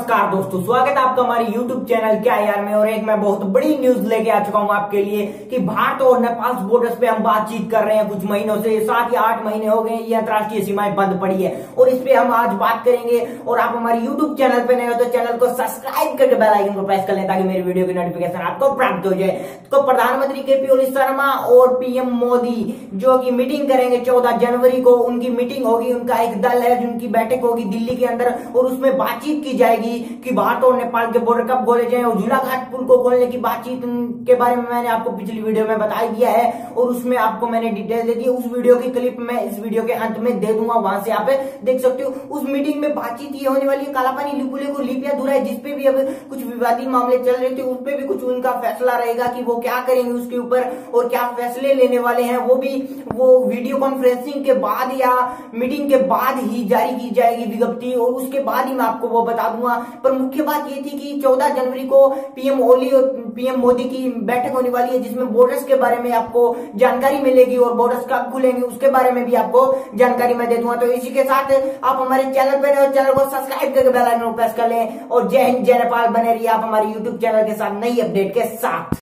नमस्कार दोस्तों, स्वागत है आपका हमारे YouTube चैनल क्या यार में। और एक मैं बहुत बड़ी न्यूज लेके आ चुका हूं आपके लिए कि भारत और नेपाल बॉर्डर्स पे हम बातचीत कर रहे हैं कुछ महीनों से। 7 या 8 महीने हो गए ये अंतर्राष्ट्रीय सीमाएं बंद पड़ी है और इस पे हम आज बात करेंगे। और आप हमारे YouTube चैनल पे नए हो तो चैनल को सब्सक्राइब करके बेल आइकन को प्रेस कर लें ताकि मेरी वीडियो की नोटिफिकेशन आपको प्राप्त हो जाए। तो प्रधानमंत्री के.पी. शर्मा और पीएम मोदी जो की मीटिंग करेंगे 14 जनवरी को, उनकी मीटिंग होगी। उनका एक दल है जिनकी बैठक होगी दिल्ली के अंदर और उसमें बातचीत की जाएगी कि भारत और नेपाल के बॉर्डर कब खोले जाएं। और झूलाघाट पुल को खोलने की बातचीत के बारे में मैंने आपको पिछली वीडियो में बता दिया है और उसमें आपको मैंने डिटेल दे दी है। उस वीडियो की क्लिप मैं इस वीडियो के अंत में दे दूंगा, वहां से आप देख सकते हो। उस मीटिंग में बातचीत ये होने वाली है कालापानी लिपुले को लिपिया दूरा है, जिसपे भी अब कुछ विवादी मामले चल रहे थे, उस पर भी कुछ उनका फैसला रहेगा कि वो क्या करेंगे उसके ऊपर और क्या फैसले लेने वाले हैं। वो भी वीडियो कॉन्फ्रेंसिंग के बाद या मीटिंग के बाद ही जारी की जाएगी विज्ञप्ति और उसके बाद ही मैं आपको वो बता दूंगा। पर मुख्य बात ये थी कि 14 जनवरी को पीएम ओली और पीएम मोदी की बैठक होने वाली है जिसमें बॉर्डर्स के बारे में आपको जानकारी मिलेगी और बॉर्डर्स कब खुलेंगे उसके बारे में भी आपको जानकारी मैं दे दूंगा। तो इसी के साथ आप हमारे चैनल पर नए, चैनल को सब्सक्राइब करके बेल आइकन को प्रेस कर लें। और जय हिंद जय नेपाल, बने रहिए आप हमारे यूट्यूब चैनल के साथ नई अपडेट के साथ।